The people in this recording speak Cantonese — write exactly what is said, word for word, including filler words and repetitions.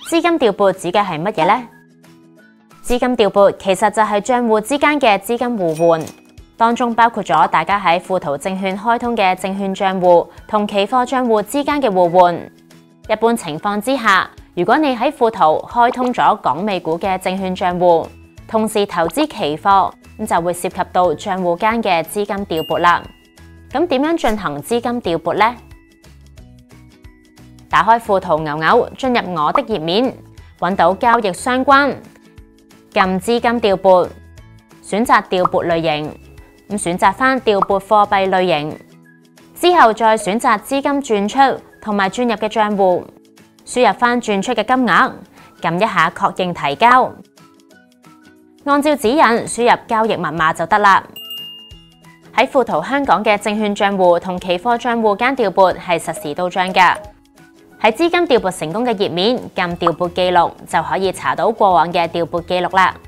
資金調撥指嘅係乜嘢呢？資金調撥其實就係帳戶之間嘅資金互換，當中包括咗大家喺富途證券開通嘅證券帳戶同期貨帳戶之間嘅互換。一般情況之下，如果你喺富途開通咗港美股嘅證券帳戶，同時投資期貨，咁就會涉及到帳戶間嘅資金調撥啦。咁點樣進行資金調撥呢？打開富途牛牛，進入我的頁面，揾到交易相關，撳資金調撥，選擇調撥類型，咁選擇返調撥貨幣類型，之後再選擇資金轉出同埋轉入嘅帳戶，輸入返轉出嘅金額，撳一下確認提交，按照指引輸入交易密碼就得啦。喺富途香港嘅證券帳戶同期貨帳戶間調撥係實時到帳㗎。喺資金調撥成功嘅頁面，撳調撥記錄就可以查到過往嘅調撥記錄啦。